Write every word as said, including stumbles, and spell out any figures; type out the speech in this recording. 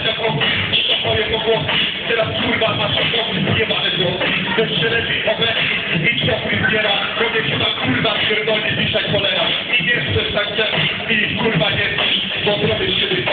jak ogół, to twoje pogłosy. Teraz kurwa masz ogół, nie ma głosy. Też się lepiej obecnie i ciągły zbiera. Bo mnie chyba kurwa pierdolnie dzisiaj cholera. I nie chcesz tak dziać, i kurwa nie chcesz, bo zrobię się